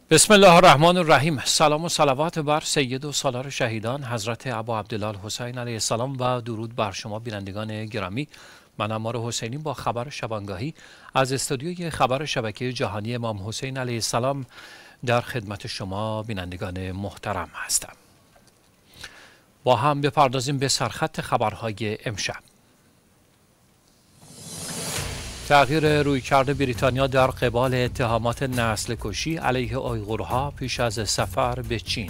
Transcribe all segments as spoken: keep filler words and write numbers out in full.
بسم الله الرحمن الرحیم. سلام و صلوات بر سید و سالار شهیدان حضرت ابا عبدالله الحسین علیه السلام و درود بر شما بینندگان گرامی. من عمار حسینی با خبر شبانگاهی از استودیوی خبر شبکه جهانی امام حسین علیه السلام در خدمت شما بینندگان محترم هستم. با هم بپردازیم به سرخط خبرهای امشب. تغییر رویکرد بریتانیا در قبال اتهامات نسل کشی علیه اویغورها پیش از سفر به چین.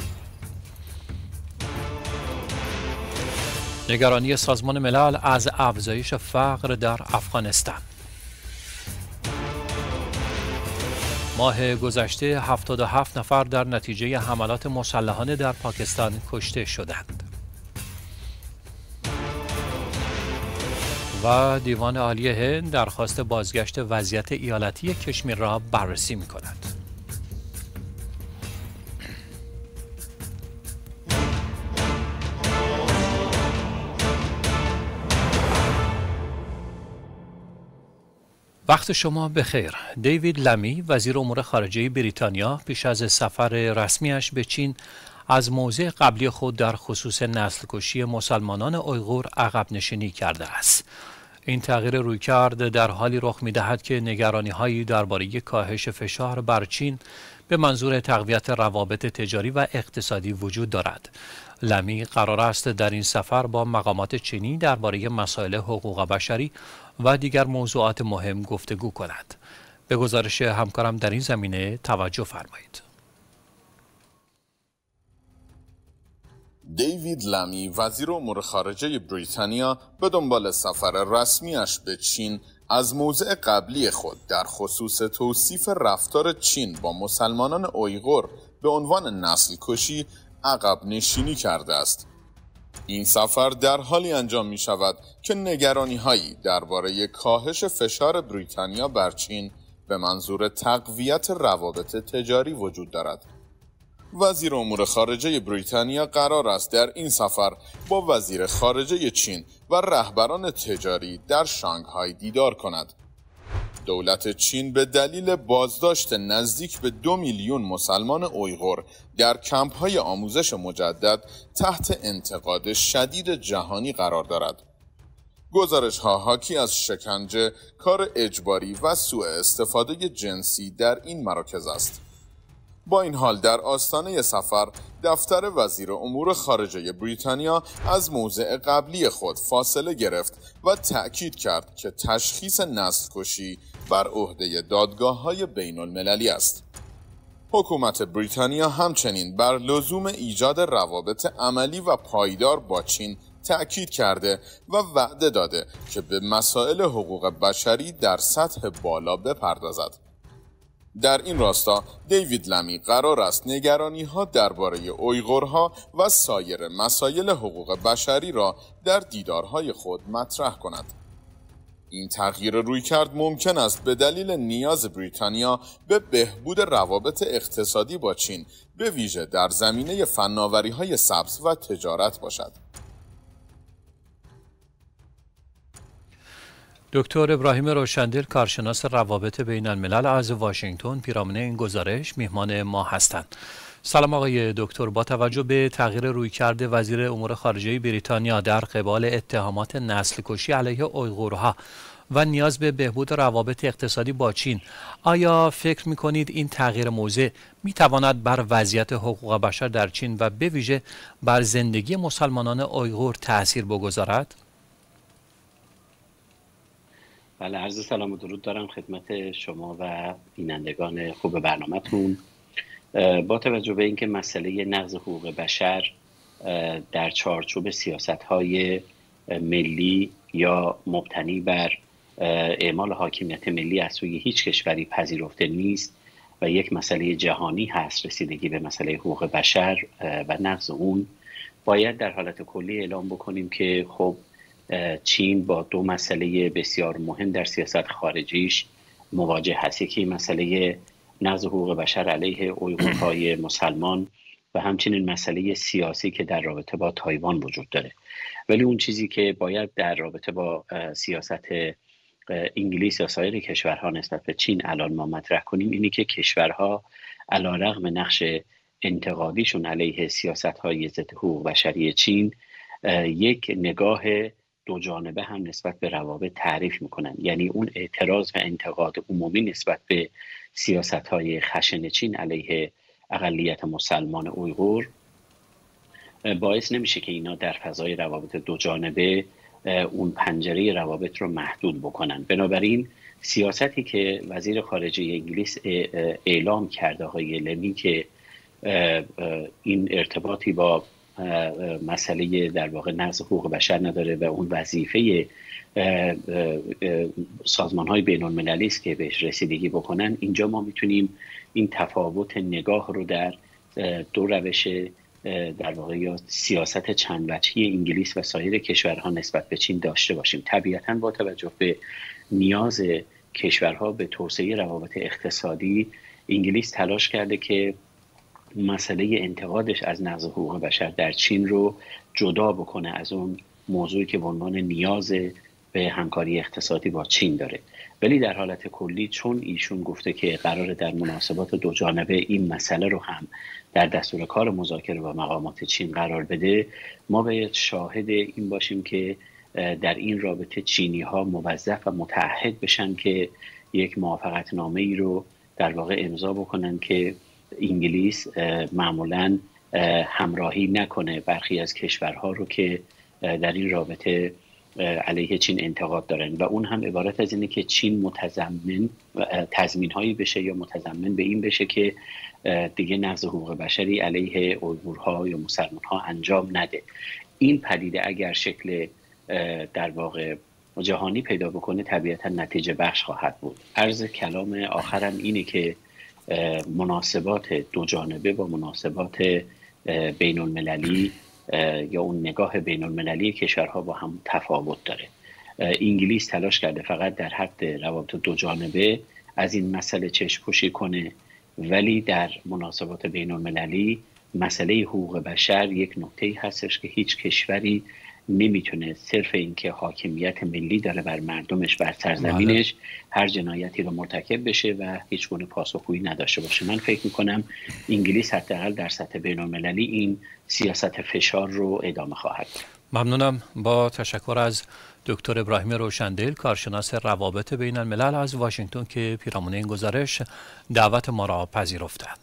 نگرانی سازمان ملل از افزایش فقر در افغانستان. ماه گذشته هفتاد و هفت نفر در نتیجه حملات مسلحانه در پاکستان کشته شدند. و دیوان عالی هند درخواست بازگشت وضعیت ایالتی کشمیر را بررسی می کند. وقت شما بخیر. دیوید لمی وزیر امور خارجه بریتانیا پیش از سفر رسمیش به چین از موضع قبلی خود در خصوص نسل کشی مسلمانان اویغور عقب نشینی کرده است. این تغییر رویکرد در حالی رخ می‌دهد که نگرانی‌هایی درباره کاهش فشار بر چین به منظور تقویت روابط تجاری و اقتصادی وجود دارد. لمی قرار است در این سفر با مقامات چینی درباره مسائل حقوق بشری و دیگر موضوعات مهم گفتگو کند. به گزارش همکارم در این زمینه توجه فرمایید. دیوید لمی وزیر امور خارجه بریتانیا به دنبال سفر رسمیش به چین از موضع قبلی خود در خصوص توصیف رفتار چین با مسلمانان اویغور به عنوان نسل کشی عقب نشینی کرده است. این سفر در حالی انجام می شود که نگرانی هایی درباره کاهش فشار بریتانیا بر چین به منظور تقویت روابط تجاری وجود دارد. وزیر امور خارجه بریتانیا قرار است در این سفر با وزیر خارجه چین و رهبران تجاری در شانگهای دیدار کند. دولت چین به دلیل بازداشت نزدیک به دو میلیون مسلمان اویغور در کمپ‌های آموزش مجدد تحت انتقاد شدید جهانی قرار دارد. گزارش‌ها حاکی از شکنجه، کار اجباری و سوء استفاده جنسی در این مراکز است. با این حال در آستانه سفر دفتر وزیر امور خارجه بریتانیا از موضع قبلی خود فاصله گرفت و تأکید کرد که تشخیص نسل کشی بر عهده دادگاه‌های بین المللی است. حکومت بریتانیا همچنین بر لزوم ایجاد روابط عملی و پایدار با چین تأکید کرده و وعده داده که به مسائل حقوق بشری در سطح بالا بپردازد. در این راستا دیوید لمی قرار است نگرانی‌ها درباره اویغورها و سایر مسائل حقوق بشری را در دیدارهای خود مطرح کند. این تغییر رویکرد ممکن است به دلیل نیاز بریتانیا به بهبود روابط اقتصادی با چین، به ویژه در زمینه فناوری‌های سبز و تجارت باشد. دکتر ابراهیم روشندل کارشناس روابط بین الملل از واشنگتن پیرامون این گزارش میهمان ما هستند. سلام آقای دکتر، با توجه به تغییر رویکرد وزیر امور خارجه بریتانیا در قبال اتهامات نسل کشی علیه اویغورها و نیاز به بهبود روابط اقتصادی با چین، آیا فکر می‌کنید این تغییر موضع می‌تواند بر وضعیت حقوق بشر در چین و به ویژه بر زندگی مسلمانان اویغور تأثیر بگذارد؟ بله، عرض سلام و درود دارم خدمت شما و بینندگان خوب برنامه‌تون. با توجه به اینکه مسئله نقض حقوق بشر در چارچوب سیاست‌های ملی یا مبتنی بر اعمال حاکمیت ملی از سوی هیچ کشوری پذیرفته نیست و یک مسئله جهانی هست، رسیدگی به مسئله حقوق بشر و نقض اون، باید در حالت کلی اعلام بکنیم که خب چین با دو مسئله بسیار مهم در سیاست خارجیش مواجه هست. یکی مسئله نقض حقوق بشر علیه اویغورهای مسلمان و همچنین مسئله سیاسی که در رابطه با تایوان وجود داره. ولی اون چیزی که باید در رابطه با سیاست انگلیس یا سایر کشورها نسبت به چین الان ما مطرح کنیم اینی که کشورها علیرغم نقش انتقادیشون علیه سیاست‌های ضد حقوق بشری چین، یک نگاه دو جانبه هم نسبت به روابط تعریف میکنن. یعنی اون اعتراض و انتقاد عمومی نسبت به سیاست‌های خشن چین علیه اقلیت مسلمان اویغور باعث نمیشه که اینا در فضای روابط دو جانبه اون پنجره روابط رو محدود بکنن. بنابراین سیاستی که وزیر خارجه انگلیس اعلام کرده آقای لمی که این ارتباطی با مسئله در واقع نقض حقوق بشر نداره و اون وظیفه سازمان‌های بین‌المللی است که بهش رسیدگی بکنن، اینجا ما میتونیم این تفاوت نگاه رو در دو روش در واقع یا سیاست چند وجهی انگلیس و سایر کشورها نسبت به چین داشته باشیم. طبیعتاً با توجه به نیاز کشورها به توسعه روابط اقتصادی، انگلیس تلاش کرده که مسئله انتقادش از نقض حقوق بشر در چین رو جدا بکنه از اون موضوعی که به عنوان نیاز به همکاری اقتصادی با چین داره. ولی در حالت کلی چون ایشون گفته که قراره در مناسبات دو جانبه این مسئله رو هم در دستور کار مذاکره با مقامات چین قرار بده، ما باید شاهد این باشیم که در این رابطه چینی ها موظف و متعهد بشن که یک موافقت نامه ای رو در واقع امضا بکنن که انگلیس معمولاً همراهی نکنه برخی از کشورها رو که در این رابطه علیه چین انتقاد دارن و اون هم عبارت از اینه که چین متضمن تضمین هایی بشه یا متضمن به این بشه که دیگه نقض حقوق بشری علیه اویغورها یا مسلمان ها انجام نده. این پدیده اگر شکل در واقع جهانی پیدا بکنه طبیعتا نتیجه بخش خواهد بود. عرض کلام آخرم اینه که مناسبات دو جانبه با مناسبات بین المللی یا اون نگاه بین المللی کشورها با هم تفاوت داره. انگلیس تلاش کرده فقط در حد روابط دو جانبه از این مسئله چشم‌پوشی کنه، ولی در مناسبات بین المللی مسئله حقوق بشر یک نکته‌ای هستش که هیچ کشوری نمیتونه صرف اینکه حاکمیت ملی داره بر مردمش بر سرزمینش هر جنایتی رو مرتکب بشه و هیچ گونه پاسخگویی نداشته باشه. من فکر میکنم انگلیس حداقل در سطح بین‌المللی این سیاست فشار رو ادامه خواهد داد. ممنونم. با تشکر از دکتر ابراهیم روشندل، کارشناس روابط بین الملل از واشنگتن که پیرامون این گزارش دعوت ما را پذیرفتند.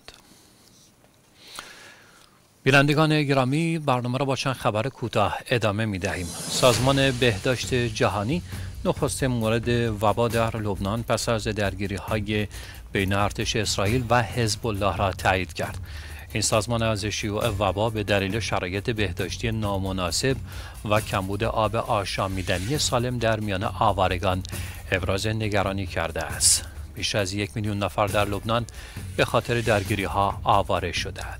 بینندگان گرامی، برنامه را با چند خبر کوتاه ادامه می دهیم. سازمان بهداشت جهانی نخستین مورد وبا در لبنان پس از درگیری های بین ارتش اسرائیل و حزب الله را تایید کرد. این سازمان از شیوع وبا به دلیل شرایط بهداشتی نامناسب و کمبود آب آشامیدنی سالم در میان آوارگان ابراز نگرانی کرده است. بیش از یک میلیون نفر در لبنان به خاطر درگیری ها آواره شدند.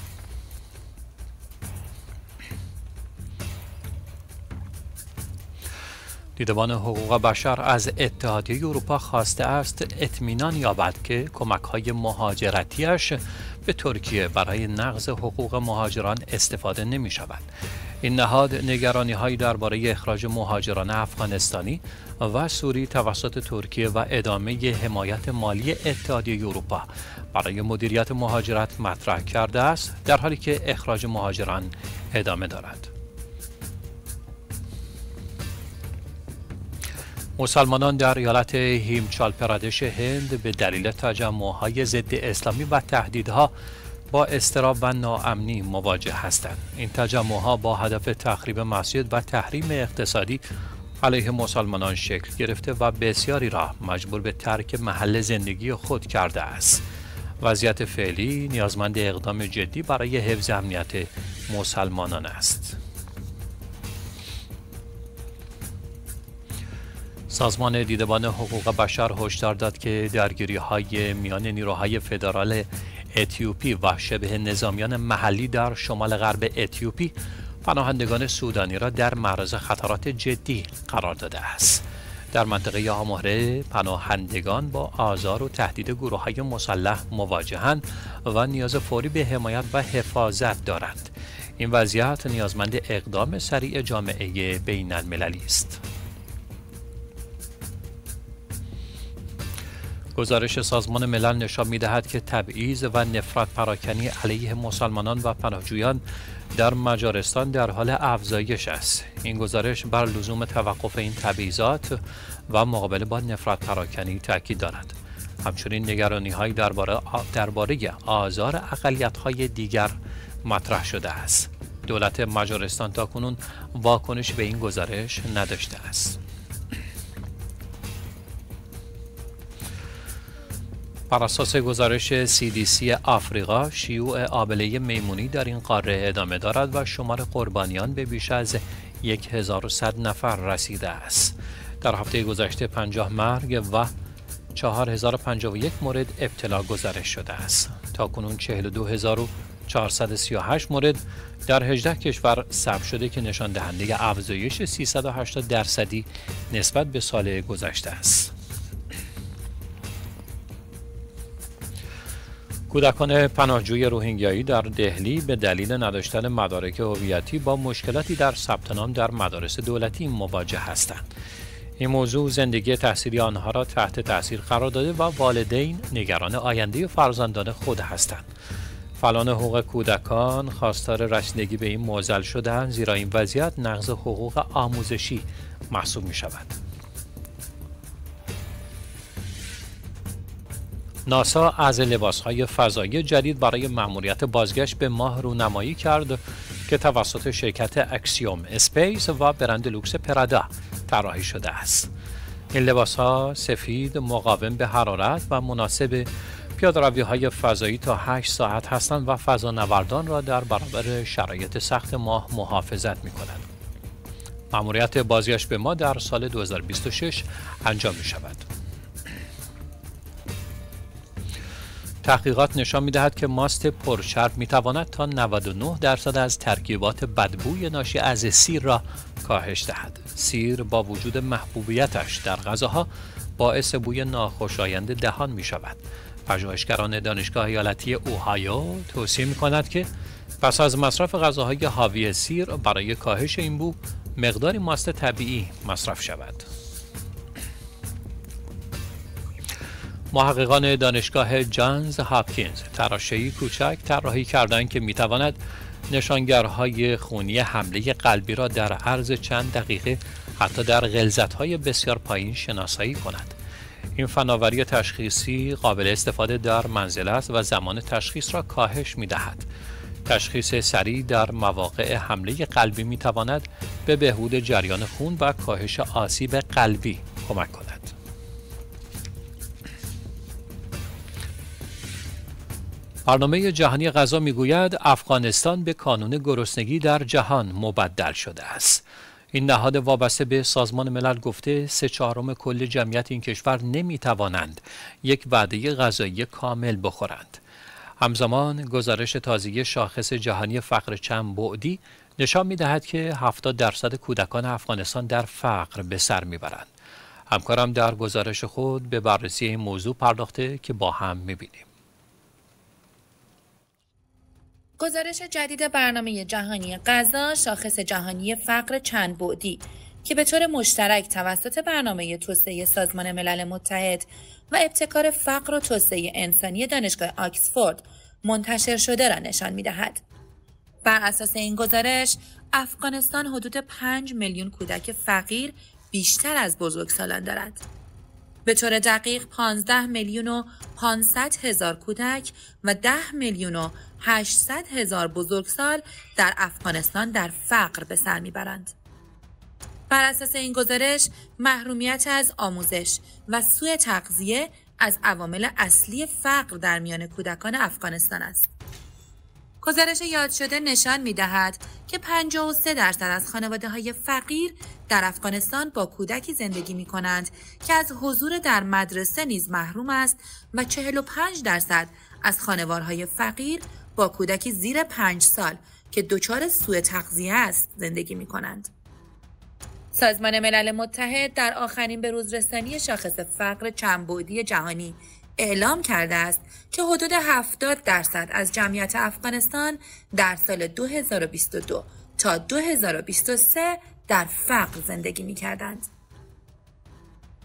دیدبان حقوق بشر از اتحادیه اروپا خواسته است اطمینان یابد که کمک‌های مهاجرتیش به ترکیه برای نقض حقوق مهاجران استفاده نمی‌شود. این نهاد نگرانی‌هایی درباره اخراج مهاجران افغانستانی و سوری توسط ترکیه و ادامه حمایت مالی اتحادیه اروپا برای مدیریت مهاجرت مطرح کرده است، در حالی که اخراج مهاجران ادامه دارد. مسلمانان در ایالت هیمچال پرادش هند به دلیل تجمع‌های ضد اسلامی و تهدیدها با اضطراب و ناامنی مواجه هستند. این تجمع‌ها با هدف تخریب مسجد و تحریم اقتصادی علیه مسلمانان شکل گرفته و بسیاری را مجبور به ترک محل زندگی خود کرده است. وضعیت فعلی نیازمند اقدام جدی برای حفظ امنیت مسلمانان است. سازمان دیدبان حقوق بشر هشدار داد که درگیری‌های میان نیروهای فدرال اتیوپی و شبه نظامیان محلی در شمال غرب اتیوپی پناهندگان سودانی را در معرض خطرات جدی قرار داده است. در منطقه آمهره پناهندگان با آزار و تهدید گروه‌های مسلح مواجهند و نیاز فوری به حمایت و حفاظت دارند. این وضعیت نیازمند اقدام سریع جامعه بین المللی است. گزارش سازمان ملل نشان می‌دهد که تبعیض و نفرت پراکنی علیه مسلمانان و پناهجویان در مجارستان در حال افزایش است. این گزارش بر لزوم توقف این تبعیضات و مقابله با نفرت پراکنی تاکید دارد. همچنین نگرانی‌هایی درباره درباره آزار اقلیت‌های دیگر مطرح شده است. دولت مجارستان تاکنون واکنش به این گزارش نداشته است. بر اساس گزارش سی دی سی آفریقا، شیوع آبله میمونی در این قاره ادامه دارد و شمار قربانیان به بیش از هزار و صد نفر رسیده است. در هفته گذشته پنجاه مرگ و چهار هزار و پنجاه و یک مورد ابتلا گزارش شده است. تاکنون چهل و دو هزار و چهارصد و سی و هشت مورد در هجده کشور ثبت شده که نشان دهنده افزایش سیصد و هشتاد درصدی نسبت به سال گذشته است. کودکان پناهجوی روهینگیایی در دهلی به دلیل نداشتن مدارک هویتی با مشکلاتی در ثبت نام در مدارس دولتی مواجه هستند. این موضوع زندگی تحصیلی آنها را تحت تاثیر قرار داده و والدین نگران آینده فرزندان خود هستند. فعالان حقوق کودکان خواستار رسیدگی به این معضل شدند، زیرا این وضعیت نقض حقوق آموزشی محسوب می شود. ناسا از لباس‌های فضایی جدید برای مأموریت بازگشت به ماه رونمایی کرد که توسط شرکت اکسیوم اسپیس و برند لوکس پرادا طراحی شده است. این لباس‌ها سفید، مقاوم به حرارت و مناسب پیاده‌روی‌های فضایی تا هشت ساعت هستند و فضانوردان را در برابر شرایط سخت ماه محافظت می‌کنند. مأموریت بازگشت به ماه در سال دو هزار و بیست و شش انجام می‌شود. تحقیقات نشان می‌دهد که ماست پرچرب می‌تواند تا نود و نه درصد از ترکیبات بدبوی ناشی از سیر را کاهش دهد. سیر با وجود محبوبیتش در غذاها باعث بوی ناخوشایند دهان می‌شود. پژوهشگران دانشگاه ایالتی اوهایو توصیه می‌کنند که پس از مصرف غذاهای حاوی سیر برای کاهش این بو مقداری ماست طبیعی مصرف شود. محققان دانشگاه جانز هاپکینز تراشه‌ای کوچک طراحی کردند که می‌تواند نشانگرهای خونی حمله قلبی را در عرض چند دقیقه حتی در غلظت‌های بسیار پایین شناسایی کند. این فناوری تشخیصی قابل استفاده در منزل است و زمان تشخیص را کاهش می‌دهد. تشخیص سریع در مواقع حمله قلبی می‌تواند به بهبود جریان خون و کاهش آسیب قلبی کمک کند. برنامه جهانی غذا میگوید افغانستان به کانون گرسنگی در جهان مبدل شده است. این نهاد وابسته به سازمان ملل گفته سه چهارم کل جمعیت این کشور نمیتوانند یک وعده غذایی کامل بخورند. همزمان گزارش تازه شاخص جهانی فقر چند بعدی نشان میدهد که هفتاد درصد کودکان افغانستان در فقر به سر میبرند. همکارم در گزارش خود به بررسی این موضوع پرداخته که با هم میبینیم. گزارش جدید برنامه جهانی غذا شاخص جهانی فقر چند بعدی که به طور مشترک توسط برنامه توسعه سازمان ملل متحد و ابتکار فقر و توسعه انسانی دانشگاه آکسفورد منتشر شده را نشان می‌دهد. بر اساس این گزارش، افغانستان حدود پنج میلیون کودک فقیر بیشتر از بزرگسالان دارد. به طور دقیق پانزده میلیون و پانصد هزار کودک و ده میلیون و هشتصد هزار بزرگسال در افغانستان در فقر به سر میبرند. بر اساس این گزارش، محرومیت از آموزش و سوء تغذیه از عوامل اصلی فقر در میان کودکان افغانستان است. گزارش یاد شده نشان می‌دهد که پنجاه و سه درصد از خانواده‌های فقیر در افغانستان با کودکی زندگی می‌کنند که از حضور در مدرسه نیز محروم است و چهل و پنج درصد از خانوارهای فقیر با کودکی زیر پنج سال که دچار سوء تغذیه است زندگی می‌کنند. سازمان ملل متحد در آخرین بروزرسانی شاخص فقر چند بعدی جهانی اعلام کرده است که حدود هفتاد درصد از جمعیت افغانستان در سال دو هزار و بیست و دو تا دو هزار و بیست و سه در فقر زندگی می‌کردند.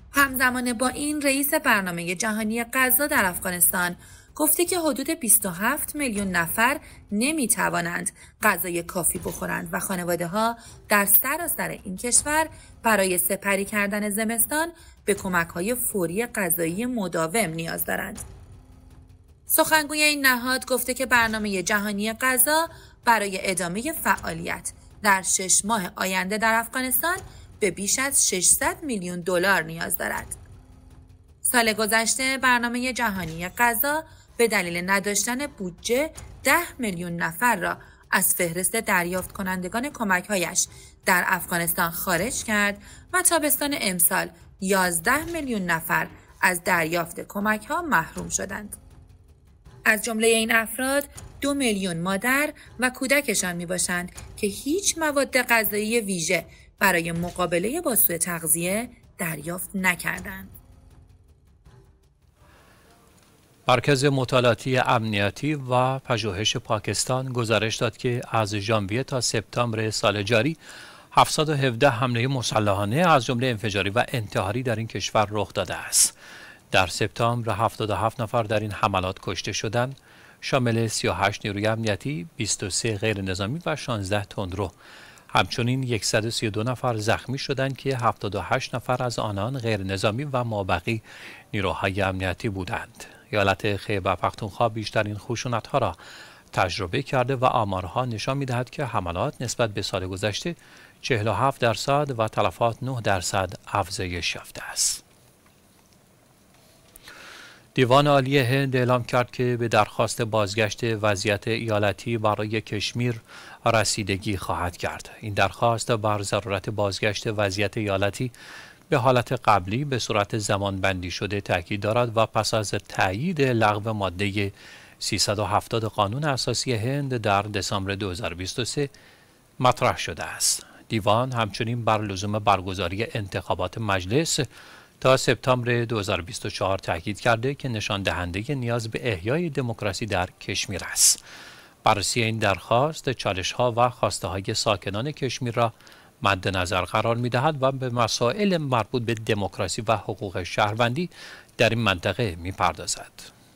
همزمان با این رئیس برنامه جهانی غذا در افغانستان گفته که حدود بیست و هفت میلیون نفر نمی توانند غذای کافی بخورند و خانواده ها در سراسر این کشور برای سپری کردن زمستان به کمک های فوری غذایی مداوم نیاز دارند. سخنگوی این نهاد گفته که برنامه جهانی غذا برای ادامه فعالیت در شش ماه آینده در افغانستان به بیش از ششصد میلیون دلار نیاز دارد. سال گذشته برنامه جهانی غذا به دلیل نداشتن بودجه ده میلیون نفر را از فهرست دریافت کنندگان کمک‌هایش در افغانستان خارج کرد و تابستان امسال یازده میلیون نفر از دریافت کمک‌ها محروم شدند. از جمله این افراد دو میلیون مادر و کودکشان میباشند که هیچ مواد غذایی ویژه برای مقابله با سوء تغذیه دریافت نکردند. مرکز مطالعاتی امنیتی و پژوهش پاکستان گزارش داد که از ژانویه تا سپتامبر سال جاری هفتصد و هفده حمله مسلحانه از جمله انفجاری و انتحاری در این کشور رخ داده است. در سپتامبر هفتاد و هفت نفر در این حملات کشته شدند، شامل سی و هشت نیروی امنیتی، بیست و سه غیر نظامی و شانزده تندرو. همچنین صد و سی و دو نفر زخمی شدند که هفتاد و هشت نفر از آنان غیر نظامی و مابقی نیروهای امنیتی بودند. ایالت خیبر پختونخوا بیشترین خشونت‌ها را تجربه کرده و آمارها نشان می‌دهد که حملات نسبت به سال گذشته چهل و هفت درصد و تلفات نه درصد افزایش یافته است. دیوان عالی هند اعلام کرد که به درخواست بازگشت وضعیت ایالتی برای کشمیر رسیدگی خواهد کرد. این درخواست بر ضرورت بازگشت وضعیت ایالتی به حالت قبلی به صورت زمانبندی شده تاکید دارد و پس از تایید لغو ماده سیصد و هفتاد قانون اساسی هند در دسامبر دو هزار و بیست و سه مطرح شده است. دیوان همچنین بر لزوم برگزاری انتخابات مجلس تا سپتامبر دو هزار و بیست و چهار تاکید کرده که نشان دهنده نیاز به احیای دموکراسی در کشمیر است. بررسی این درخواست چالش‌ها و خواسته‌های ساکنان کشمیر را مد نظر قرار می‌دهد و به مسائل مربوط به دموکراسی و حقوق شهروندی در این منطقه می‌پردازد.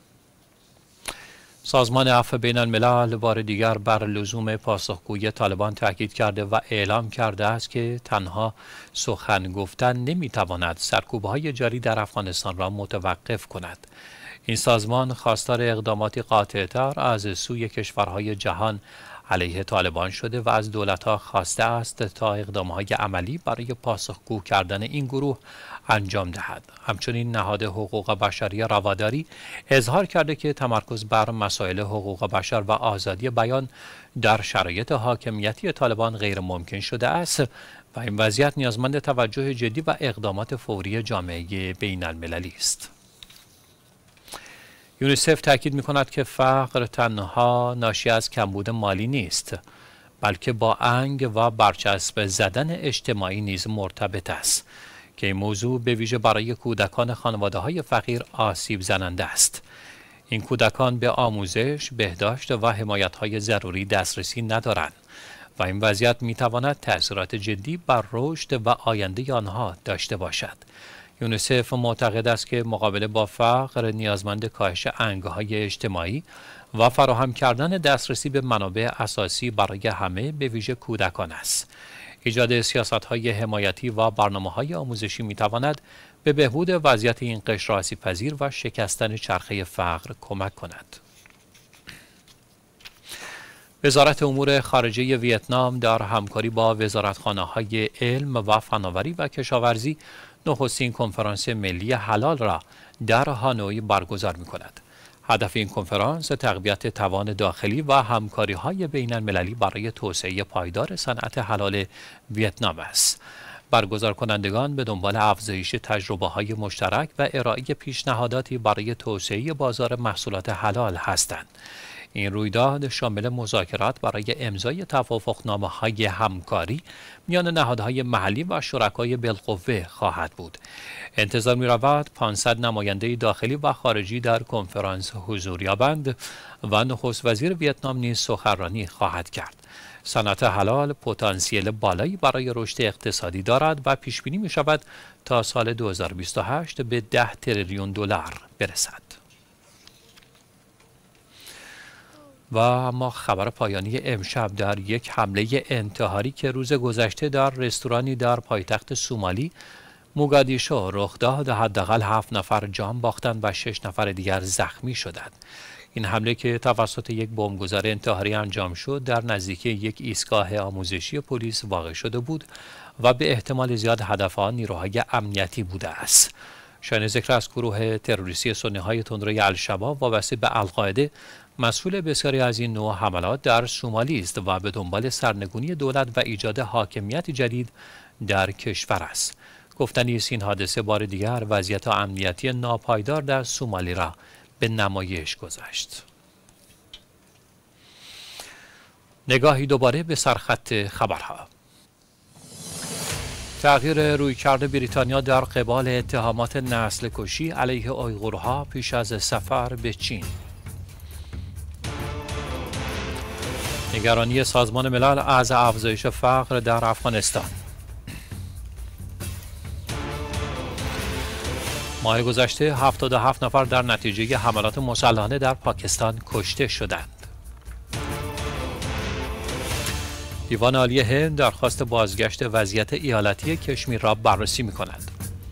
سازمان عفو بین الملل بار دیگر بر لزوم پاسخگویی طالبان تاکید کرده و اعلام کرده است که تنها سخن گفتن نمی‌تواند سرکوب‌های جاری در افغانستان را متوقف کند. این سازمان خواستار اقداماتی قاطع‌تر از سوی کشورهای جهان علیه طالبان شده و از دولت‌ها خواسته است تا اقدام‌های عملی برای پاسخگو کردن این گروه انجام دهد. همچنین نهاد حقوق بشری رواداری اظهار کرده که تمرکز بر مسائل حقوق بشر و آزادی بیان در شرایط حاکمیتی طالبان غیر ممکن شده است و این وضعیت نیازمند توجه جدی و اقدامات فوری جامعه بین المللی است. یونیسف تاکید می‌کند که فقر تنها ناشی از کمبود مالی نیست، بلکه با انگ و برچسب زدن اجتماعی نیز مرتبط است که این موضوع به ویژه برای کودکان خانواده‌های فقیر آسیب زننده است. این کودکان به آموزش، بهداشت و حمایت‌های ضروری دسترسی ندارند و این وضعیت می‌تواند تأثیرات جدی بر رشد و آینده آنها داشته باشد. یونیسف معتقد است که مقابله با فقر نیازمند کاهش انگ‌های اجتماعی و فراهم کردن دسترسی به منابع اساسی برای همه به ویژه کودکان است. ایجاد سیاست‌های حمایتی و برنامه‌های آموزشی می‌تواند به بهبود وضعیت این قشر آسیب‌پذیر و شکستن چرخه فقر کمک کند. وزارت امور خارجه ویتنام در همکاری با وزارتخانه‌های علم و فناوری و کشاورزی نخستین کنفرانس ملی حلال را در هانوی برگزار می‌کند. هدف این کنفرانس تقویت توان داخلی و همکاری‌های بین المللی برای توسعه پایدار صنعت حلال ویتنام است. برگزار کنندگان به دنبال افزایش تجربه‌های مشترک و ارائه پیشنهاداتی برای توسعه بازار محصولات حلال هستند. این رویداد شامل مذاکرات برای امضای توافقنامه‌های همکاری میان نهادهای محلی و شرکای بالقوه خواهد بود. انتظار می‌رود پانصد نماینده داخلی و خارجی در کنفرانس حضور یابند و نخست وزیر ویتنام نیز سخنرانی خواهد کرد. صنعت حلال پتانسیل بالایی برای رشد اقتصادی دارد و پیش بینی می شود تا سال دو هزار و بیست و هشت به ده تریلیون دلار برسد. و اما خبر پایانی امشب در یک حمله انتحاری که روز گذشته در رستورانی در پایتخت سومالی موگادیشو رخ داد، حداقل هفت نفر جان باختند و شش نفر دیگر زخمی شدند. این حمله که توسط یک بمبگذار انتحاری انجام شد در نزدیکی یک ایستگاه آموزشی پلیس واقع شده بود و به احتمال زیاد هدف آن نیروهای امنیتی بوده است. شایان ذکر از گروه تروریستی سنی‌های تندروی الشباب وابسته به القاعده مسئول بسیاری از این نوع حملات در سومالی است و به دنبال سرنگونی دولت و ایجاد حاکمیت جدید در کشور است. گفتنی است این حادثه بار دیگر وضعیت امنیتی ناپایدار در سومالی را به نمایش گذاشت. نگاهی دوباره به سرخط خبرها. تغییر رویکرد بریتانیا در قبال اتهامات نسل کشی علیه اویغورها پیش از سفر به چین. نگرانی سازمان ملل از افزایش فقر در افغانستان. ماه گذشته هفتاد و هفت نفر در نتیجه حملات مسلحانه در پاکستان کشته شدند. دیوان عالی هند درخواست بازگشت وضعیت ایالتی کشمیر را بررسی می‌کند.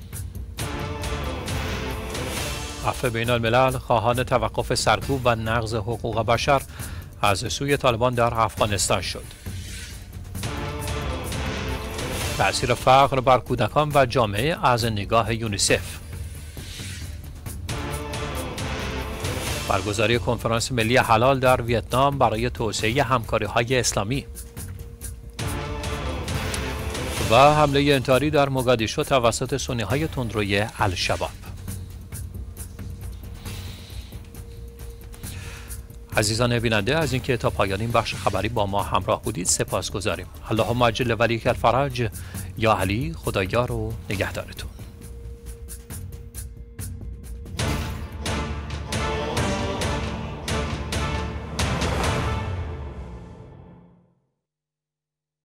عفو بین الملل خواهان توقف سرکوب و نقض حقوق بشر از سوی طالبان در افغانستان شد. تأثیر فقر بر کودکان و جامعه از نگاه یونیسف. برگزاری کنفرانس ملی حلال در ویتنام برای توسعه همکاری‌های اسلامی. و حمله انتحاری در موگادیشو توسط سنی‌های تندروی الشباب. عزیزان بیننده، از اینکه تا پایان این بخش خبری با ما همراه بودید سپاسگزاریم. اللهم عجل ولیک الفرج. یا علی، خدایا رو نگهدارتون.